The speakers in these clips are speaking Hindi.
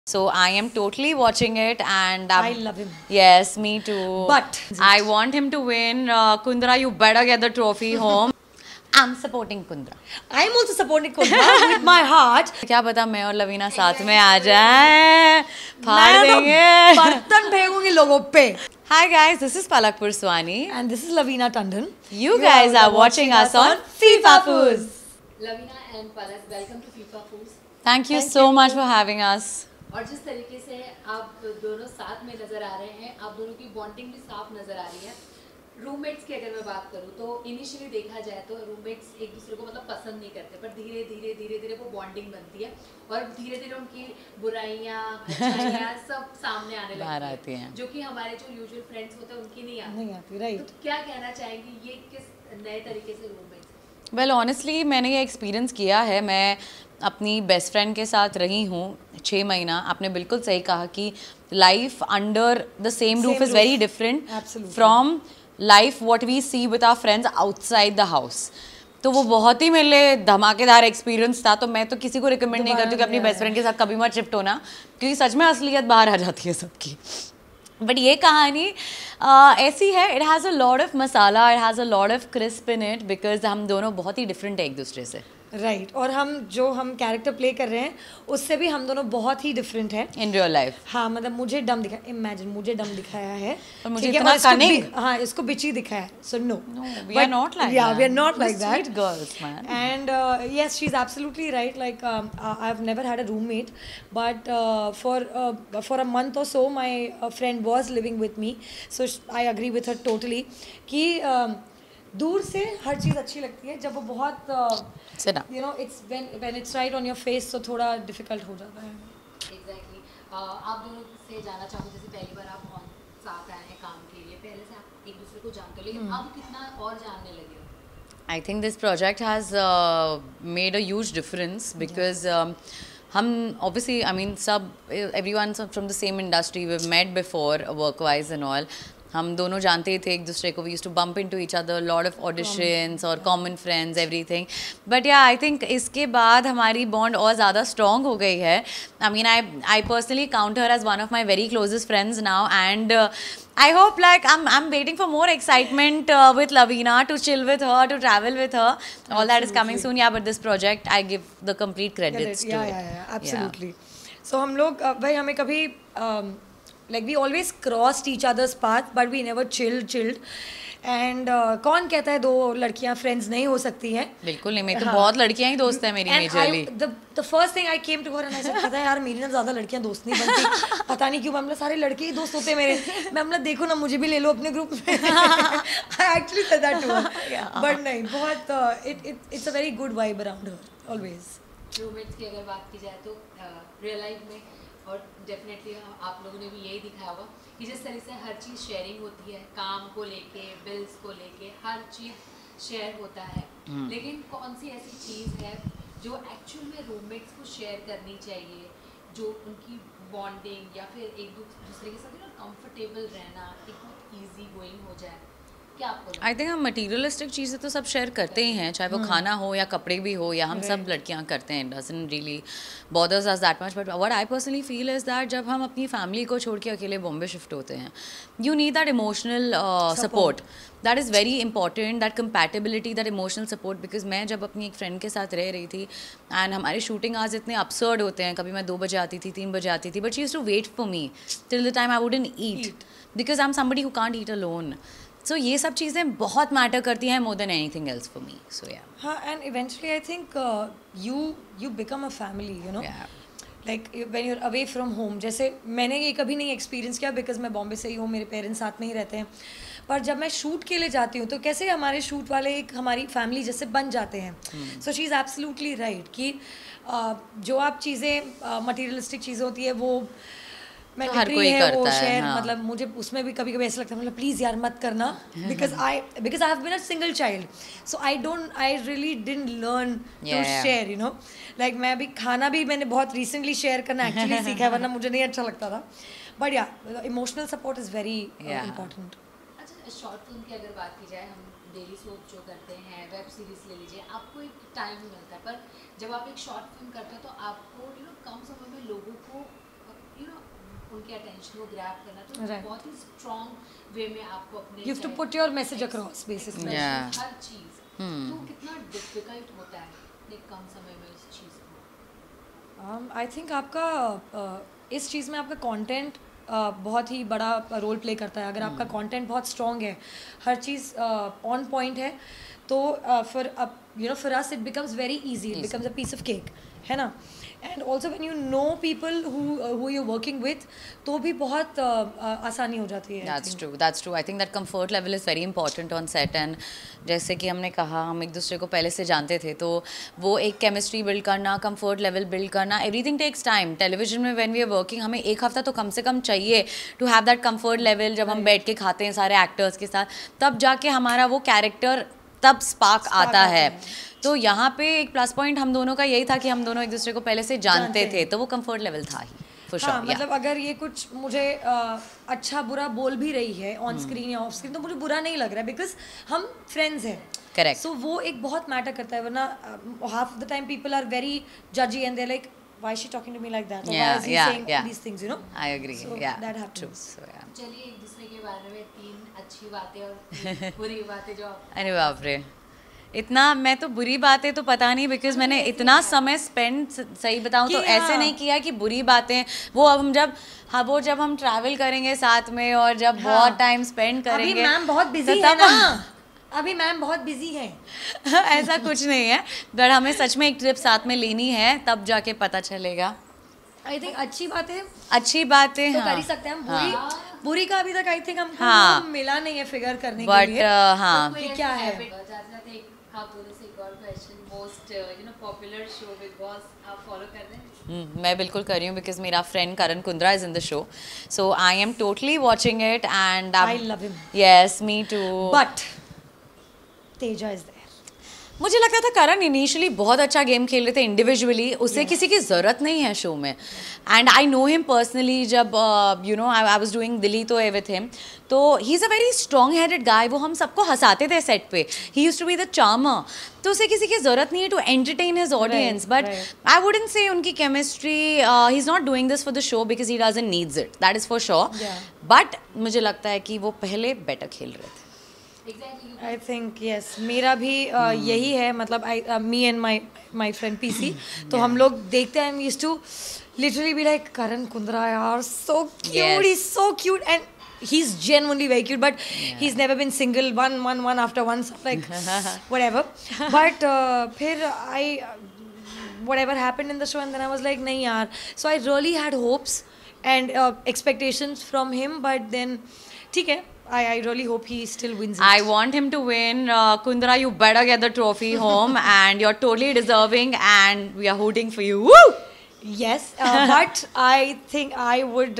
So I am totally watching it, and I love him. Yes, me too. But I want him to win. Kundra, you better get the trophy home. I'm supporting Kundra. I'm also supporting Kundra with my heart. क्या पता मैं और लवीना साथ में आ जाएं, फाड़ मैं तो देंगे. बर्तन फेंकूंगी लोगों पे. Hi guys, this is Palak Purswani. And this is Lavina Tandon. You guys are watching us on FIFA Foods. Lavina and Palak welcome to FIFA Foods. Thank you so much for having us. और जिस तरीके से आप दोनों साथ में नज़र आ रहे हैं, आप दोनों की बॉन्डिंग भी साफ नज़र आ रही है. रूममेट्स की अगर मैं बात करूँ तो इनिशियली देखा जाए तो रूममेट्स एक दूसरे को मतलब पसंद नहीं करते, पर धीरे धीरे वो बॉन्डिंग बनती है और धीरे धीरे उनकी बुराइयाँ अच्छाइयाँ सब सामने आने लगती हैं, जो कि हमारे जो यूजुअल फ्रेंड्स होते हैं उनकी नहीं आती. राइट. तो क्या कहना चाहेंगी, ये किस नए तरीके से रूममेट्स? वेल ऑनेस्टली मैंने ये एक्सपीरियंस किया है. मैं अपनी बेस्ट फ्रेंड के साथ रही हूँ 6 महीना. आपने बिल्कुल सही कहा कि life under the same roof is very different from life what we see with our friends outside the house. तो वो बहुत ही मेरे लिए धमाकेदार एक्सपीरियंस था. तो मैं तो किसी को रिकमेंड नहीं करती कि अपनी बेस्ट फ्रेंड के साथ कभी मत शिफ्ट होना, क्योंकि सच में असलियत बाहर आ जाती है सबकी. बट ये कहानी ऐसी है, it has a lot of masala, it has a lot of crisp in it, because हम दोनों बहुत ही डिफरेंट है एक दूसरे से. राइट. और हम कैरेक्टर प्ले कर रहे हैं उससे भी हम दोनों बहुत ही डिफरेंट हैं इन रियल लाइफ. हाँ, मतलब मुझे डम दिखाया, इमेजिन मुझे डम दिखाया है और मुझे इतना cunning. हाँ, इसको बिची दिखाया है. So no, we are not like that. we are not like that. Sweet girls, man. And yes, she's absolutely right. Like I've never had a roommate, but for a month or so my friend was living with me, so I agree with her totally कि दूर से हर चीज़ अच्छी लगती है, जब वो बहुत it's when it's right on your face, so थोड़ा डिफिकल्ट हो जाता है. एग्जैक्टली. आप दोनों से जानना चाहूँगी, जैसे पहली बार आप साथ आए हैं काम के लिए, पहले से आप एक दूसरे को जानते हो, लेकिन अब कितना और जानने लगे हो? I think this project has made a huge difference because हम obviously, I mean, everyone from the same industry, we've met before work-wise and all. हम दोनों जानते थे एक दूसरे को. We used to bump into each other, lot of auditions और common friends, everything. But yeah I think इसके बाद हमारी बॉन्ड और ज़्यादा स्ट्रॉन्ग हो गई है. I mean I personally count her as one of my very closest friends now, and I hope like I'm waiting for more excitement with Lavina, to chill with her, to travel with her. All that is coming soon. Yeah, but this project I give the complete credits to it. Yeah, absolutely. So हम लोग भाई हमें कभी like we always crossed each other's path, but we never chilled. And कौन कहता है दो लड़कियां फ्रेंड्स नहीं हो सकती हैं? बिल्कुल नहीं. मैं तो बहुत लड़कियां ही दोस्त है मेरी. Majorly the first thing I came to her and I said, पता है यार मेरी ना ज़्यादा लड़कियां दोस्त नहीं बनती. पता नहीं क्यों, मतलब सारे लड़के ही दोस्त होते हैं मेरे. मैं मतलब देखो ना, मुझे भी ले लो अपने ग्रुप में. I actually said that to her. But नहीं, बहुत it's a very good vibe around her always. Roommates की अगर बात की जाए तो रियल लाइफ में, और डेफिनेटली आप लोगों ने भी यही दिखाया होगा कि जिस तरह से हर चीज़ शेयरिंग होती है, काम को लेके, बिल्स को लेके, हर चीज़ शेयर होता है. लेकिन कौन सी ऐसी चीज़ है जो एक्चुअल में रूममेट्स को शेयर करनी चाहिए, जो उनकी बॉन्डिंग या फिर एक दूसरे के साथ कंफर्टेबल रहना, एक बहुत ईजी गोइंग हो जाए? आई थिंक हम मटीरियलिस्टिक चीज़ें तो सब शेयर करते ही हैं, चाहे वो खाना हो या कपड़े भी हो, या हम सब लड़कियां करते हैं. Doesn't really bothers us that much. But what I personally feel is that जब हम अपनी फैमिली को छोड़ के अकेले बॉम्बे शिफ्ट होते हैं, you need that emotional support. That is very important, that compatibility, that emotional support. Because मैं जब अपनी एक फ्रेंड के साथ रह रही थी, एंड हमारे शूटिंग आज इतने अपसर्ड होते हैं, कभी मैं 2 बजे आती थी, 3 बजे आती थी, but she used to wait for me till the time I wouldn't eat, because I am somebody who can't eat alone. So ये सब चीज़ें बहुत मैटर करती हैं more than anything else for me. So yeah. हाँ, and eventually I think you become a family, you know. Yeah. Like when you're away from home. जैसे मैंने ये कभी नहीं एक्सपीरियंस किया बिकॉज मैं बॉम्बे से ही हूँ, मेरे पेरेंट्स साथ में ही रहते हैं. पर जब मैं शूट के लिए जाती हूँ तो कैसे हमारे शूट वाले एक हमारी फैमिली जैसे बन जाते हैं. So she is absolutely right कि जो आप चीज़ें मटीरियलिस्टिक चीज़ें होती है वो मैं हर कोई है करता वो है, शेयर. हाँ. मतलब मुझे उसमें भी कभी कभी ऐसा लगता है, मतलब प्लीज़ यार मत करना, because I have been a single child, so I really didn't learn to share, you know. Like मैं अभी खाना भी मैंने बहुत रिसेंटली शेयर करना एक्चुअली सीखा है, वरना मुझे नहीं अच्छा लगता था. But yeah emotional support is very important. अच्छा, शॉर्ट फिल्म की अगर बात की जाए, हम डेली सोप जो करते हैं, वेब सीरीज ले लीजिए, आपको एक टाइम मिलता है, पर जब आप एक शॉर्ट फिल्म करते हो तो आपको कम समय में लोगों को के अटेंशन को ग्रैब करना, तो Right. बहुत ही स्ट्रॉन्ग वे में आपको अपने You have to put your message across, basically. Yeah. हर चीज़, तो कितना डिफिकल्ट होता है इतने कम समय में इस चीज़ को? आई थिंक आपका इस चीज़ में आपका कंटेंट बहुत ही बड़ा रोल प्ले करता है. अगर आपका कंटेंट बहुत स्ट्रॉन्ग है, हर चीज़ ऑन पॉइंट है, तो for us it becomes very easy, it becomes a piece of cake, है ना. And also when you know people who you working with, तो भी बहुत आसानी हो जाती है. That's true. I think that comfort level is very important on set. And जैसे कि हमने कहा, हम एक दूसरे को पहले से जानते थे, तो वो एक केमिस्ट्री बिल्ड करना, कंफर्ट लेवल बिल्ड करना, एवरीथिंग टेक्स टाइम. टेलीविजन में व्हेन वी आर वर्किंग, हमें एक हफ्ता तो कम से कम चाहिए to have that comfort level. जब हम बैठ के खाते हैं सारे एक्टर्स के साथ, तब जाके हमारा वो कैरेक्टर, तब स्पार्क आता है. तो यहाँ पे एक प्लस पॉइंट हम दोनों का यही था कि हम दोनों एक दूसरे को पहले से जानते थे, तो वो कंफर्ट लेवल था ही. हाँ, मतलब अगर ये कुछ मुझे अच्छा बुरा बोल भी रही है ऑन स्क्रीन या ऑफ स्क्रीन, तो मुझे बुरा नहीं लग रहा है, बिकॉज हम फ्रेंड्स हैं. करेक्ट. सो वो एक बहुत मैटर करता है. वरना half the time people are very जजी and they like, why is she talking to me like that, or why is he saying these things, you know. I agree. So that happens. So, yeah. चलिए एक दूसरे के बारे में 3 अच्छी बातें और बुरी बातें जो आप अरे बाप रे, इतना मैं तो बुरी बातें तो पता नहीं, बिकॉज मैंने इतना समय स्पेंड, सही बताऊँ तो ऐसे नहीं किया कि बुरी बातें. वो अब हम जब हम ट्रैवल करेंगे साथ में और जब बहुत टाइम स्पेंड करेंगे. अभी मैम बहुत बिजी है ना, अभी मैम बहुत बिजी है. ऐसा कुछ नहीं है, बट हमें सच में एक ट्रिप साथ में लेनी है, तब जाके पता चलेगा. आई थिंक अच्छी बातें तो कर ही सकते हैं हम. बुरी का अभी तक आई थिंक हमको हाँ. मिला नहीं है फिगर करने के बट लिए. हाँ, कि क्या है. जाते आप दोनों से एक और question, most popular show Bigg Boss आप फॉलो कर रहे हैं? मैं बिल्कुल कर रही हूँ, बिकॉज मेरा friend Karan Kundra is in the show, so I am totally watching it and I love him. Yes, me too. But Teja is there. मुझे लगता था करण इनिशियली बहुत अच्छा गेम खेल रहे थे इंडिविजुअली, उसे किसी की ज़रूरत नहीं है शो में. And I know him personally. जब आई वाज डूइंग दिल्ली तो विथ हिम, तो he is a very strong headed guy. वो हम सबको हंसाते थे सेट पे. He used to be the charmer. तो उसे किसी की ज़रूरत नहीं है to entertain his audience. But I wouldn't say उनकी chemistry, he is not doing this for the show because he doesn't needs it, that is for sure. But मुझे लगता है कि वो पहले बेटर खेल रहे थे. आई थिंक यस, मेरा भी यही है. मतलब me and my friend PC, तो हम लोग देखते हैं, used to literally be like, Karan Kundra यार, so cute, he is so cute, and he's genuinely very cute, but he's never been single one after one, so like whatever. But फिर whatever happened in the show, and then I was like nahi yaar. So I really had hopes and expectations from him, but then ठीक है, I really hope he still wins it. I want him to win. Kundra, you better get the trophy home, and you're totally deserving, and we are hooting for you. Woo! Yes, but I think I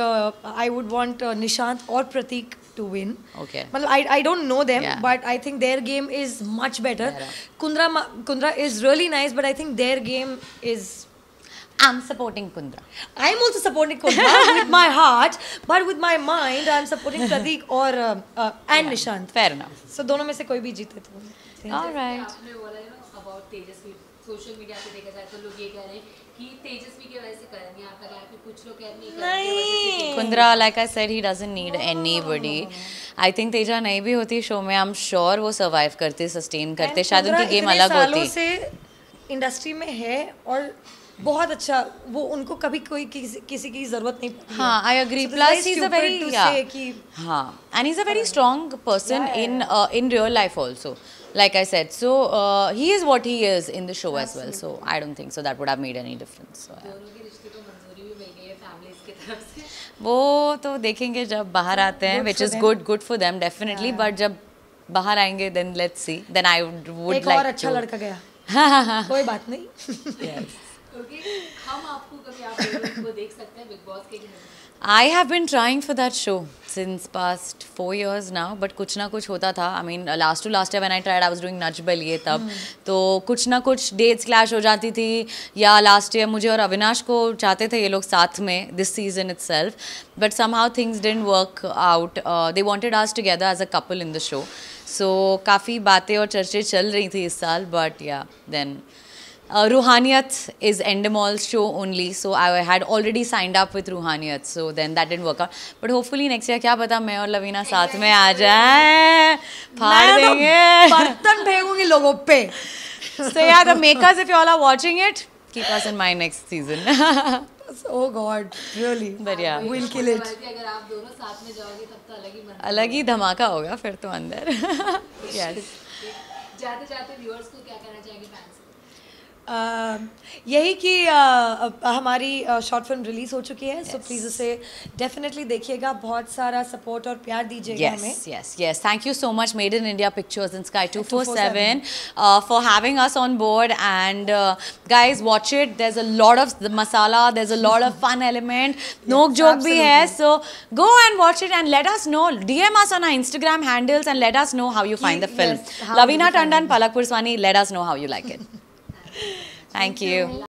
would want Nishant or Pratik to win. Okay. Well, I don't know them, Yeah. but I think their game is much better. Kundra is really nice, but I think their game is. I'm supporting Kundra. I'm also supporting Kundra with my heart, but with my mind, I'm supporting Pratik or and Nishant. Fair enough. So दोनों में से कोई भी जीते तो. All right. आपने बोला अबाउट तेजस्वी, सोशल मीडिया पे देखा जाए तो लोग ये कह रहे हैं कि तेजस्वी की वजह से करण, यहाँ पर आके कुछ लोग कह रहे हैं करण की वजह से. Kundra, like I said, he doesn't need anybody. I think Teja नहीं भी होती शो में, I'm sure वो survive करते, sustain करते, शायद उनकी गेम अलग होती. सालों से इंडस्ट्री में है और बहुत अच्छा, वो उनको कभी कोई किसी की जरूरत नहीं पड़ी. हाँ, I agree. So Plus, he's a very कि हाँ, and he's a very strong person in real life also. Like I said, so he is what he is in the show as well. So I don't think so that would have made any difference. So, yeah. दोनों के रिश्ते को मंजूरी भी मिल गई है फैमिलीज की तरफ से. वो तो देखेंगे जब बाहर आते हैं, which is good for them definitely. But जब बाहर आएंगे, then let's see. Then I would एक like और अच्छा लड़का गया. कोई बात नहीं. Yes. ओके, हम आपको कभी आप लोगों को देख सकते हैं बिग बॉस के लिए? I have been trying for that show since past 4 years now, but कुछ ना कुछ होता था. I mean, last year when I tried, I was doing Nach Baliye तब, तो कुछ ना कुछ dates clash हो जाती थी, या last year मुझे और अविनाश को चाहते थे ये लोग साथ में this season itself, but somehow things didn't work out. They wanted us together as a couple in the show, so काफ़ी बातें और चर्चे चल रही थी इस साल, but yeah, then Ruhaniyat is Endemol's show only, so I had already signed up with Ruhaniyat, so then that didn't work out. But hopefully next year, क्या पता मैं और लवीना साथ में आ जाए, फाड़ देंगे, बर्तन फेंकूंगी लोगों पे. So yeah, the makers, if you all are watching it, keep us in mind next season. Oh God, really? But yeah, We'll kill it. अगर आप दोनों साथ में जाओगे तब तो अलग ही मन. अलग ही धमाका होगा फिर तो अंदर. Yes. जाते जाते व्यूअर्स को क्या कहना चाहेंगे फैंस? यही कि हमारी शॉर्ट फिल्म रिलीज हो चुकी है, सो प्लीज़ उसे डेफिनेटली देखिएगा, बहुत सारा सपोर्ट और प्यार दीजिएगा हमें. Yes. Thank you so much, Made in India Pictures and Sky 247, for having us on board. And guys, watch it. There's a lot of the masala. There's a lot of fun element. Nok joke bhi hai. So go and watch it and let us know. DM us on our Instagram handles and let us know how you find the film. Yes, how Lavina did you find Tandon, Palak Purswani, let us know how you like it. Thank you.